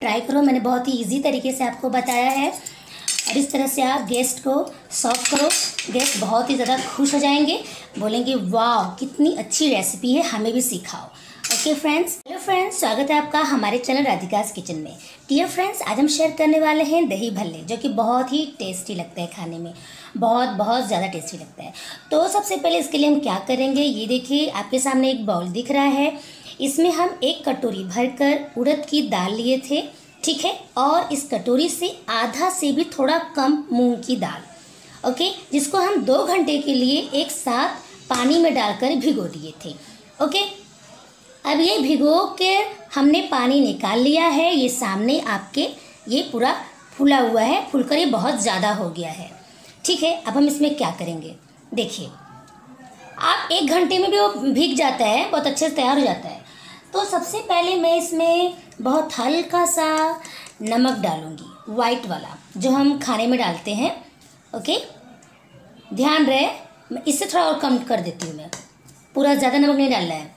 Try करो। मैंने बहुत ही इजी तरीके से आपको बताया है और इस तरह से आप गेस्ट को सर्व करो। गेस्ट बहुत ही ज़्यादा खुश हो जाएंगे, बोलेंगे वाह कितनी अच्छी रेसिपी है, हमें भी सिखाओ। ओके फ्रेंड्स, हेलो फ्रेंड्स, स्वागत है आपका हमारे चैनल राधिकास किचन में। डियर फ्रेंड्स, आज हम शेयर करने वाले हैं दही भल्ले, जो कि बहुत ही टेस्टी लगता है खाने में, बहुत ज़्यादा टेस्टी लगता है। तो सबसे पहले इसके लिए हम क्या करेंगे, ये देखिए आपके सामने एक बाउल दिख रहा है। इसमें हम 1 कटोरी भरकर उड़द की दाल लिए थे, ठीक है, और इस कटोरी से आधा से भी थोड़ा कम मूंग की दाल, ओके, जिसको हम 2 घंटे के लिए एक साथ पानी में डालकर भिगो दिए थे। ओके, अब ये भिगो के हमने पानी निकाल लिया है। ये सामने आपके ये पूरा फूला हुआ है, फूलकर ये बहुत ज़्यादा हो गया है, ठीक है। अब हम इसमें क्या करेंगे, देखिए आप 1 घंटे में भी वो भीग जाता है, बहुत अच्छे से तैयार हो जाता है। तो सबसे पहले मैं इसमें बहुत हल्का सा नमक डालूंगी, वाइट वाला जो हम खाने में डालते हैं। ओके, ध्यान रहे, मैं इससे थोड़ा और कम कर देती हूँ, मैं पूरा ज़्यादा नमक नहीं डालना है।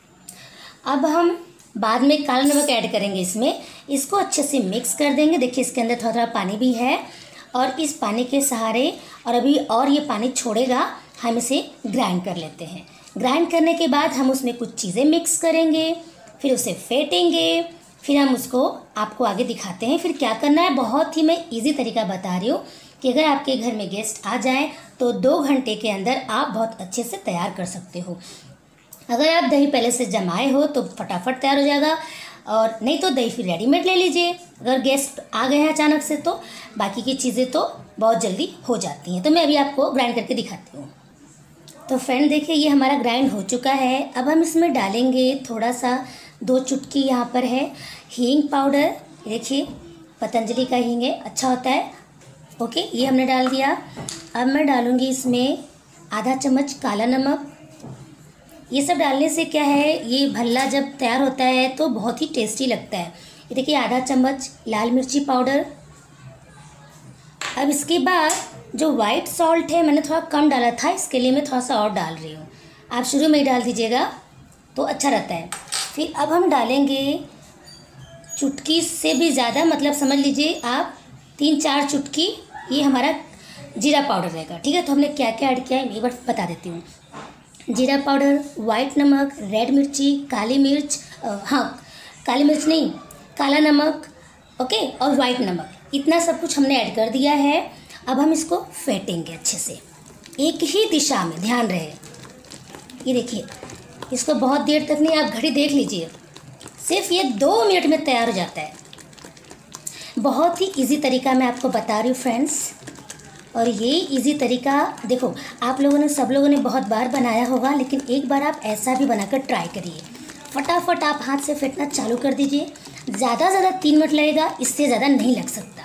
अब हम बाद में काला नमक ऐड करेंगे इसमें, इसको अच्छे से मिक्स कर देंगे। देखिए इसके अंदर थोड़ा थोड़ा पानी भी है और इस पानी के सहारे और अभी और ये पानी छोड़ेगा, हम इसे ग्राइंड कर लेते हैं। ग्राइंड करने के बाद हम उसमें कुछ चीज़ें मिक्स करेंगे, फिर उसे फेंटेंगे, फिर हम उसको आपको आगे दिखाते हैं फिर क्या करना है। बहुत ही मैं इजी तरीका बता रही हूँ कि अगर आपके घर में गेस्ट आ जाएँ तो 2 घंटे के अंदर आप बहुत अच्छे से तैयार कर सकते हो। अगर आप दही पहले से जमाए हो तो फटाफट तैयार हो जाएगा, और नहीं तो दही फिर रेडीमेड ले लीजिए। अगर गेस्ट आ गए हैं अचानक से तो बाकी की चीज़ें तो बहुत जल्दी हो जाती हैं। तो मैं अभी आपको ग्राइंड करके दिखाती हूँ। तो फ्रेंड देखिए ये हमारा ग्राइंड हो चुका है। अब हम इसमें डालेंगे थोड़ा सा 2 चुटकी यहाँ पर है हींग पाउडर। देखिए पतंजलि का हींग है, अच्छा होता है। ओके, ये हमने डाल दिया। अब मैं डालूँगी इसमें आधा चम्मच काला नमक। ये सब डालने से क्या है, ये भल्ला जब तैयार होता है तो बहुत ही टेस्टी लगता है। ये देखिए आधा चम्मच लाल मिर्ची पाउडर। अब इसके बाद जो वाइट सॉल्ट है मैंने थोड़ा कम डाला था, इसके लिए मैं थोड़ा सा और डाल रही हूँ। आप शुरू में ही डाल दीजिएगा तो अच्छा रहता है। फिर अब हम डालेंगे चुटकी से भी ज़्यादा, मतलब समझ लीजिए आप 3-4 चुटकी, ये हमारा जीरा पाउडर रहेगा, ठीक है। तो हमने क्या क्या ऐड किया है एक बार बता देती हूँ। जीरा पाउडर, वाइट नमक, रेड मिर्ची, काली मिर्च, काली मिर्च नहीं, काला नमक, ओके, और वाइट नमक, इतना सब कुछ हमने ऐड कर दिया है। अब हम इसको फेंटेंगे अच्छे से, एक ही दिशा में, ध्यान रहे। ये देखिए इसको बहुत देर तक नहीं, आप घड़ी देख लीजिए, सिर्फ ये 2 मिनट में तैयार हो जाता है। बहुत ही इजी तरीका मैं आपको बता रही हूँ फ्रेंड्स। और ये इजी तरीका देखो, आप लोगों ने, सब लोगों ने बहुत बार बनाया होगा, लेकिन एक बार आप ऐसा भी बनाकर ट्राई करिए। फटाफट आप हाथ से फेंटना चालू कर दीजिए। ज़्यादा से ज़्यादा 3 मिनट लगेगा, इससे ज़्यादा नहीं लग सकता।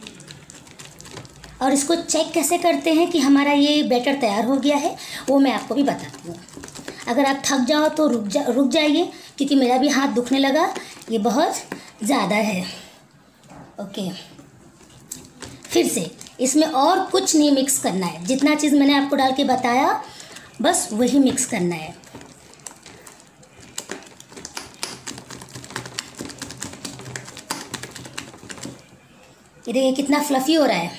और इसको चेक कैसे करते हैं कि हमारा ये बैटर तैयार हो गया है, वो मैं आपको भी बताती हूँ। अगर आप थक जाओ तो रुक जाइए, क्योंकि मेरा भी हाथ दुखने लगा, ये बहुत ज़्यादा है। ओके, फिर से इसमें और कुछ नहीं मिक्स करना है, जितना चीज़ मैंने आपको डाल के बताया बस वही मिक्स करना है। ये देखिए कितना फ्लफी हो रहा है,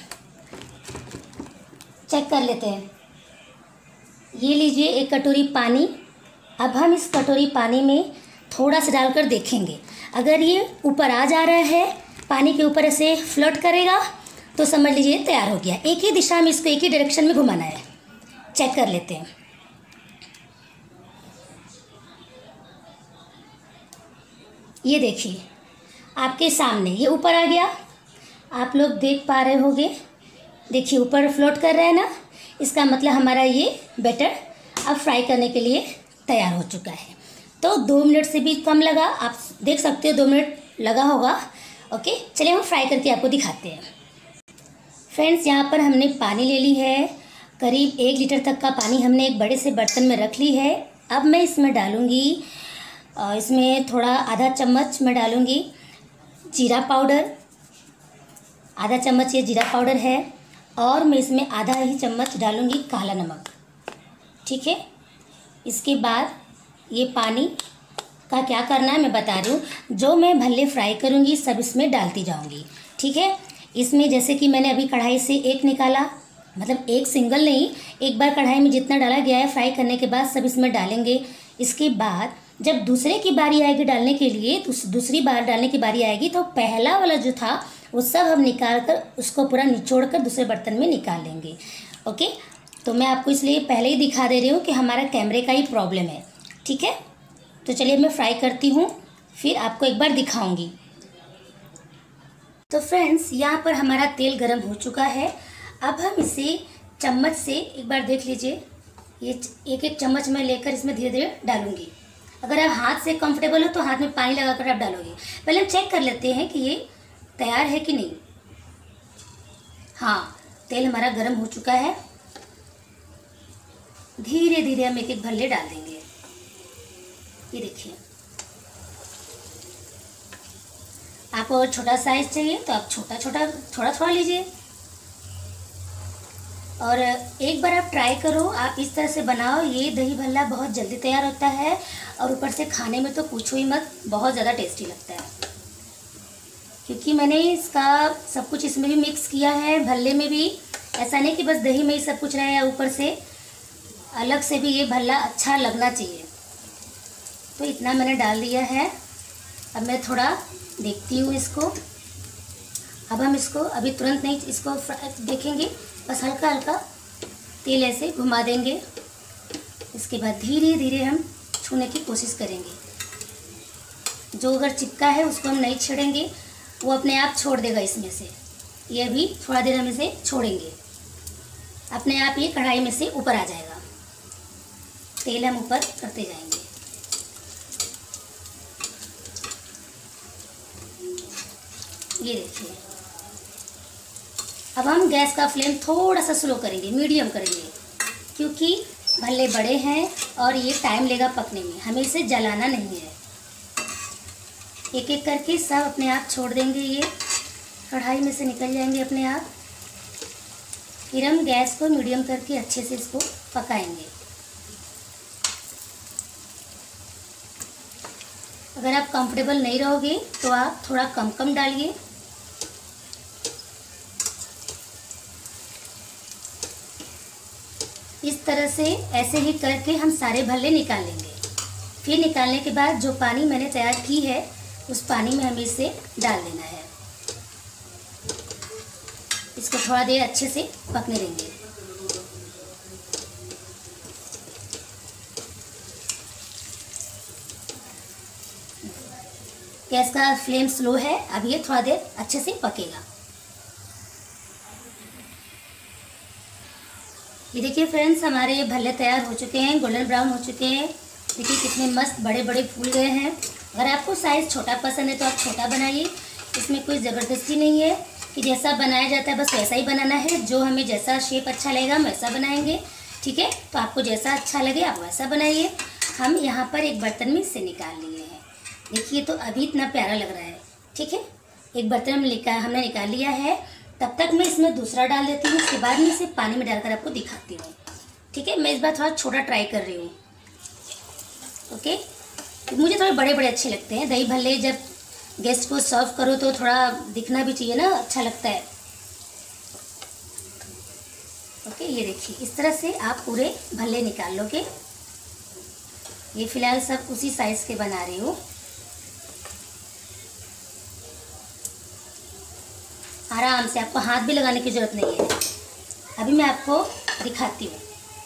चेक कर लेते हैं। ये लीजिए 1 कटोरी पानी। अब हम इस कटोरी पानी में थोड़ा सा डालकर देखेंगे, अगर ये ऊपर आ जा रहा है, पानी के ऊपर ऐसे फ्लोट करेगा तो समझ लीजिए तैयार हो गया। एक ही दिशा में इसको, एक ही डायरेक्शन में घुमाना है। चेक कर लेते हैं। ये देखिए आपके सामने ये ऊपर आ गया, आप लोग देख पा रहे होंगे। देखिए ऊपर फ्लोट कर रहा है ना, इसका मतलब हमारा ये बैटर अब फ्राई करने के लिए तैयार हो चुका है। तो 2 मिनट से भी कम लगा, आप देख सकते हो 2 मिनट लगा होगा। ओके, चलिए हम फ्राई करके आपको दिखाते हैं। फ्रेंड्स यहाँ पर हमने पानी ले ली है, करीब 1 लीटर तक का पानी हमने एक बड़े से बर्तन में रख ली है। अब मैं इसमें डालूँगी, इसमें थोड़ा आधा चम्मच मैं डालूँगी जीरा पाउडर, आधा चम्मच ये जीरा पाउडर है, और मैं इसमें आधा ही चम्मच डालूँगी काला नमक, ठीक है। इसके बाद ये पानी का क्या करना है मैं बता रही हूँ। जो मैं भल्ले फ्राई करूँगी सब इसमें डालती जाऊँगी, ठीक है। इसमें जैसे कि मैंने अभी कढ़ाई से एक निकाला, मतलब एक सिंगल नहीं, एक बार कढ़ाई में जितना डाला गया है फ्राई करने के बाद सब इसमें डालेंगे। इसके बाद जब दूसरे की बारी आएगी डालने के लिए, तो दूसरी बार डालने की बारी आएगी तो पहला वाला जो था वो सब हम निकाल कर उसको पूरा निचोड़ कर दूसरे बर्तन में निकाल लेंगे। ओके, तो मैं आपको इसलिए पहले ही दिखा दे रही हूँ कि हमारा कैमरे का ही प्रॉब्लम है, ठीक है। तो चलिए मैं फ्राई करती हूँ, फिर आपको एक बार दिखाऊंगी। तो फ्रेंड्स, यहाँ पर हमारा तेल गरम हो चुका है। अब हम इसे चम्मच से एक बार देख लीजिए, ये एक एक चम्मच मैं लेकर इसमें धीरे धीरे डालूंगी। अगर आप हाथ से कंफर्टेबल हो तो हाथ में पानी लगाकर आप डालोगे। पहले हम चेक कर लेते हैं कि ये तैयार है कि नहीं। हाँ, तेल हमारा गरम हो चुका है। धीरे धीरे हम एक एक भल्ले डाल देंगे। ये देखिए, आपको अगर छोटा साइज चाहिए तो आप छोटा छोटा थोड़ा थोड़ा लीजिए। और एक बार आप ट्राई करो, आप इस तरह से बनाओ, ये दही भल्ला बहुत जल्दी तैयार होता है और ऊपर से खाने में तो पूछो ही मत, बहुत ज़्यादा टेस्टी लगता है। क्योंकि मैंने इसका सब कुछ इसमें भी मिक्स किया है, भल्ले में भी। ऐसा नहीं कि बस दही में ही सब कुछ रहे, ऊपर से अलग से भी ये भल्ला अच्छा लगना चाहिए। तो इतना मैंने डाल दिया है। अब मैं थोड़ा देखती हूँ इसको। अब हम इसको अभी तुरंत नहीं इसको देखेंगे, बस हल्का हल्का तेल ऐसे घुमा देंगे। इसके बाद धीरे धीरे हम छूने की कोशिश करेंगे। जो अगर चिपका है उसको हम नहीं छेड़ेंगे, वो अपने आप छोड़ देगा इसमें से। ये भी थोड़ा देर हम इसे छोड़ेंगे, अपने आप ये कढ़ाई में से ऊपर आ जाएगा। तेल हम ऊपर करते जाएंगे। ये देखिए, अब हम गैस का फ्लेम थोड़ा सा स्लो करेंगे, मीडियम करेंगे, क्योंकि भल्ले बड़े हैं और ये टाइम लेगा पकने में। हमें इसे जलाना नहीं है। एक एक करके सब अपने आप छोड़ देंगे, ये कढ़ाई में से निकल जाएंगे अपने आप। फिर हम गैस को मीडियम करके अच्छे से इसको पकाएंगे। अगर आप कंफर्टेबल नहीं रहोगे तो आप थोड़ा कम कम डालिए। इस तरह से ऐसे ही करके हम सारे भल्ले निकाल लेंगे। फिर निकालने के बाद जो पानी मैंने तैयार की है उस पानी में हमें इसे डाल देना है। इसको थोड़ा देर अच्छे से पकने देंगे। गैस का फ्लेम स्लो है। अब ये थोड़ा देर अच्छे से पकेगा। ये देखिए फ्रेंड्स, हमारे ये भल्ले तैयार हो चुके हैं, गोल्डन ब्राउन हो चुके हैं। देखिए कितने मस्त बड़े बड़े फूल गए हैं। अगर आपको साइज़ छोटा पसंद है तो आप छोटा बनाइए। इसमें कोई ज़बरदस्ती नहीं है कि जैसा बनाया जाता है बस वैसा ही बनाना है। जो हमें जैसा शेप अच्छा लगेगा हम वैसा बनाएंगे, ठीक है। तो आपको जैसा अच्छा लगे आप वैसा बनाइए। हम यहाँ पर एक बर्तन में से निकाल लिए हैं। देखिए तो अभी इतना प्यारा लग रहा है, ठीक है। एक बर्तन में हमने निकाल लिया है। तब तक मैं इसमें दूसरा डाल देती हूँ। उसके बाद मैं इसे पानी में डालकर आपको दिखाती हूँ, ठीक है। मैं इस बार थोड़ा छोटा ट्राई कर रही हूँ, ओके। मुझे थोड़े बड़े बड़े अच्छे लगते हैं दही भल्ले। जब गेस्ट को सर्व करो तो थोड़ा दिखना भी चाहिए ना, अच्छा लगता है, ओके। ये देखिए इस तरह से आप पूरे भल्ले निकाल लोगे। ये फिलहाल सब उसी साइज़ के बना रही हूँ। आराम से, आपको हाथ भी लगाने की ज़रूरत नहीं है। अभी मैं आपको दिखाती हूँ।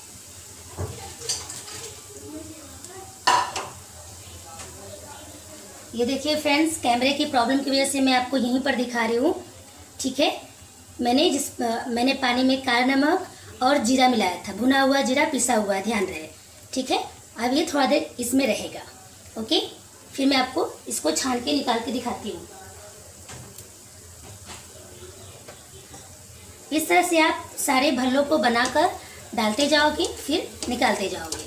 ये देखिए फ्रेंड्स, कैमरे की प्रॉब्लम की वजह से मैं आपको यहीं पर दिखा रही हूँ, ठीक है। मैंने पानी में काला नमक और जीरा मिलाया था, भुना हुआ जीरा पिसा हुआ, ध्यान रहे, ठीक है। अब ये थोड़ा देर इसमें रहेगा, ओके। फिर मैं आपको इसको छान के निकाल के दिखाती हूँ। इस तरह से आप सारे भल्लों को बनाकर डालते जाओगे, फिर निकालते जाओगे।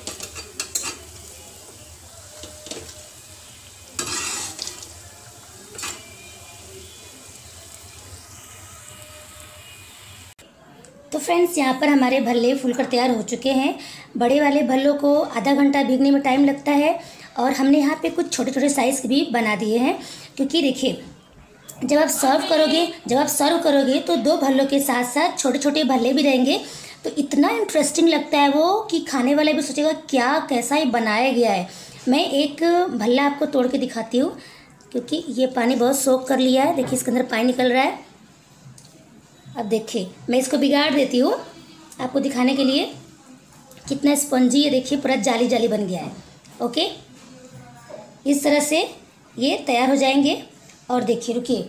तो फ्रेंड्स, यहाँ पर हमारे भल्ले फूलकर तैयार हो चुके हैं। बड़े वाले भल्लों को आधा घंटा भीगने में टाइम लगता है और हमने यहाँ पे कुछ छोटे छोटे साइज़ भी बना दिए हैं, क्योंकि देखिए जब आप सर्व करोगे तो 2 भल्लों के साथ साथ छोटे छोटे भल्ले भी रहेंगे, तो इतना इंटरेस्टिंग लगता है वो कि खाने वाला भी सोचेगा क्या कैसा ही बनाया गया है। मैं एक भल्ला आपको तोड़ के दिखाती हूँ, क्योंकि ये पानी बहुत सोख कर लिया है। देखिए इसके अंदर पानी निकल रहा है। अब देखिए मैं इसको बिगाड़ देती हूँ आपको दिखाने के लिए, कितना स्पंजी है। देखिए पूरा जाली जाली बन गया है। ओके, इस तरह से ये तैयार हो जाएंगे। और देखिए रुकिए,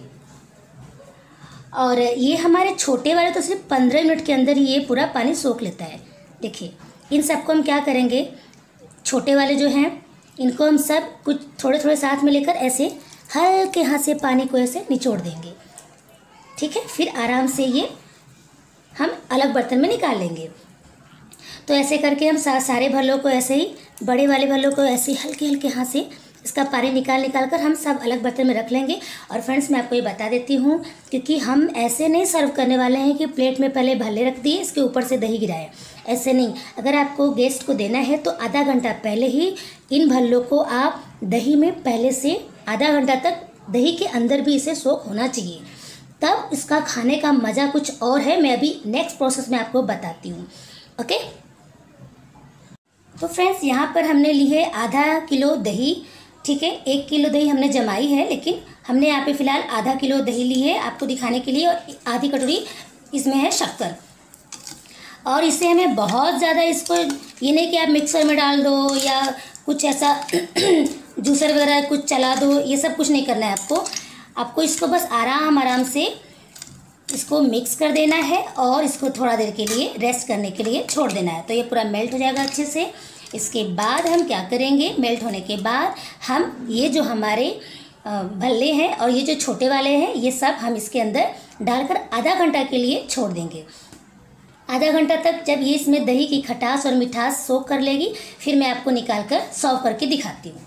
और ये हमारे छोटे वाले तो सिर्फ 15 मिनट के अंदर ही ये पूरा पानी सोख लेता है। देखिए इन सबको हम क्या करेंगे, छोटे वाले जो हैं इनको हम सब कुछ थोड़े थोड़े साथ में लेकर ऐसे हल्के हाथ से पानी को ऐसे निचोड़ देंगे। ठीक है, फिर आराम से ये हम अलग बर्तन में निकाल लेंगे। तो ऐसे करके हम सारे भल्लों को ऐसे ही, बड़े वाले भल्लों को ऐसे ही हल्के हल्के हाथ से इसका पानी निकाल कर हम सब अलग बर्तन में रख लेंगे। और फ्रेंड्स मैं आपको ये बता देती हूँ, क्योंकि हम ऐसे नहीं सर्व करने वाले हैं कि प्लेट में पहले भल्ले रख दिए इसके ऊपर से दही गिराए, ऐसे नहीं। अगर आपको गेस्ट को देना है तो आधा घंटा पहले ही इन भल्लों को आप दही में पहले से आधा घंटा तक दही के अंदर भी इसे सोख होना चाहिए, तब इसका खाने का मज़ा कुछ और है। मैं अभी नेक्स्ट प्रोसेस में आपको बताती हूँ। ओके, तो फ्रेंड्स यहाँ पर हमने ली है आधा किलो दही। ठीक है, 1 किलो दही हमने जमाई है, लेकिन हमने यहाँ पे फ़िलहाल आधा किलो दही ली है आपको दिखाने के लिए, और आधी कटोरी इसमें है शक्कर। और इसे हमें बहुत ज़्यादा इसको, ये नहीं कि आप मिक्सर में डाल दो या कुछ ऐसा जूसर वगैरह कुछ चला दो, ये सब कुछ नहीं करना है आपको इसको बस आराम से इसको मिक्स कर देना है और इसको थोड़ा देर के लिए रेस्ट करने के लिए छोड़ देना है। तो ये पूरा मेल्ट हो जाएगा अच्छे से। इसके बाद हम क्या करेंगे, मेल्ट होने के बाद हम ये जो हमारे भल्ले हैं और ये जो छोटे वाले हैं, ये सब हम इसके अंदर डालकर आधा घंटा के लिए छोड़ देंगे। आधा घंटा तक जब ये इसमें दही की खटास और मिठास सोख कर लेगी, फिर मैं आपको निकाल कर सर्व करके दिखाती हूँ।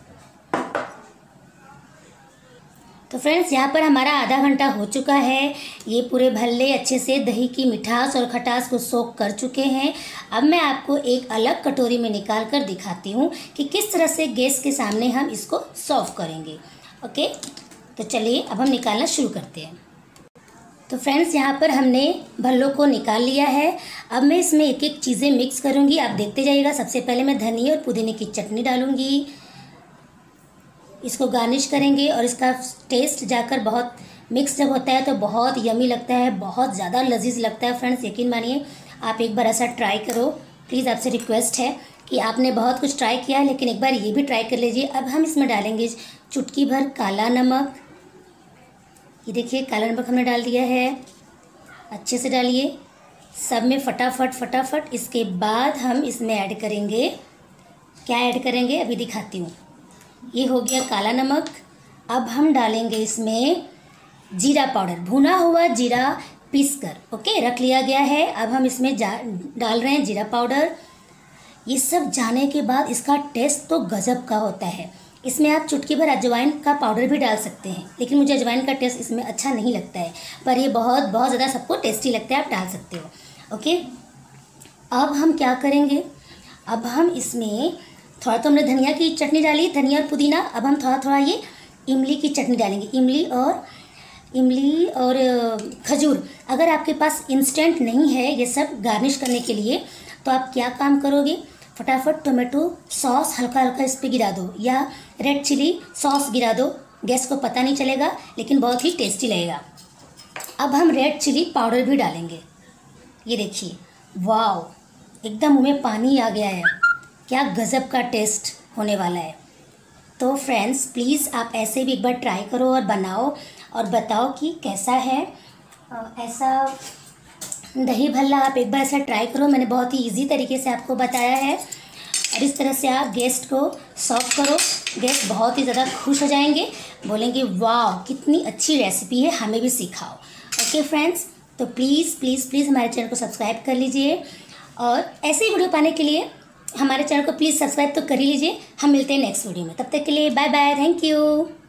तो फ्रेंड्स यहाँ पर हमारा आधा घंटा हो चुका है। ये पूरे भल्ले अच्छे से दही की मिठास और खटास को सोख कर चुके हैं। अब मैं आपको एक अलग कटोरी में निकाल कर दिखाती हूँ कि किस तरह से गेस्ट के सामने हम इसको सर्व करेंगे। ओके, तो चलिए अब हम निकालना शुरू करते हैं। तो फ्रेंड्स यहाँ पर हमने भल्लों को निकाल लिया है। अब मैं इसमें एक एक चीज़ें मिक्स करूँगी, आप देखते जाइएगा। सबसे पहले मैं धनिया और पुदीने की चटनी डालूँगी, इसको गार्निश करेंगे और इसका टेस्ट जाकर बहुत मिक्स जब होता है तो बहुत यमी लगता है, बहुत ज़्यादा लजीज लगता है। फ्रेंड्स यकीन मानिए, आप एक बार ऐसा ट्राई करो। प्लीज़ आपसे रिक्वेस्ट है कि आपने बहुत कुछ ट्राई किया है, लेकिन एक बार ये भी ट्राई कर लीजिए। अब हम इसमें डालेंगे चुटकी भर काला नमक। ये देखिए काला नमक हमने डाल दिया है, अच्छे से डालिए सब में फटाफट। इसके बाद हम इसमें ऐड करेंगे, क्या ऐड करेंगे अभी दिखाती हूँ। ये हो गया काला नमक। अब हम डालेंगे इसमें जीरा पाउडर, भुना हुआ जीरा पीसकर ओके रख लिया गया है। अब हम इसमें डाल रहे हैं जीरा पाउडर। ये सब जाने के बाद इसका टेस्ट तो गजब का होता है। इसमें आप चुटकी भर अजवाइन का पाउडर भी डाल सकते हैं, लेकिन मुझे अजवाइन का टेस्ट इसमें अच्छा नहीं लगता है, पर ये बहुत ज़्यादा सबको टेस्टी लगता है, आप डाल सकते हो। ओके, अब हम क्या करेंगे, अब हम इसमें थोड़ा तो हमने धनिया की चटनी डाली, धनिया और पुदीना। अब हम थोड़ा ये इमली की चटनी डालेंगे, इमली और खजूर। अगर आपके पास इंस्टेंट नहीं है ये सब गार्निश करने के लिए, तो आप क्या काम करोगे, फटाफट टोमेटो सॉस हल्का इस पर गिरा दो, या रेड चिली सॉस गिरा दो। गेस्ट को पता नहीं चलेगा, लेकिन बहुत ही टेस्टी लगेगा। अब हम रेड चिली पाउडर भी डालेंगे। ये देखिए, वाव, एकदम मुँह में पानी आ गया है, क्या गज़ब का टेस्ट होने वाला है। तो फ्रेंड्स प्लीज़ आप ऐसे भी एक बार ट्राई करो और बनाओ और बताओ कि कैसा है। ऐसा दही भल्ला आप एक बार ऐसा ट्राई करो, मैंने बहुत ही इजी तरीके से आपको बताया है। और इस तरह से आप गेस्ट को सर्व करो, गेस्ट बहुत ही ज़्यादा खुश हो जाएंगे, बोलेंगे वाह कितनी अच्छी रेसिपी है, हमें भी सिखाओ। ओके फ्रेंड्स, तो प्लीज़ हमारे चैनल को सब्सक्राइब कर लीजिए, और ऐसे ही वीडियो पाने के लिए हमारे चैनल को प्लीज़ सब्सक्राइब तो कर ही लीजिए। हम मिलते हैं नेक्स्ट वीडियो में, तब तक के लिए बाय बाय, थैंक यू।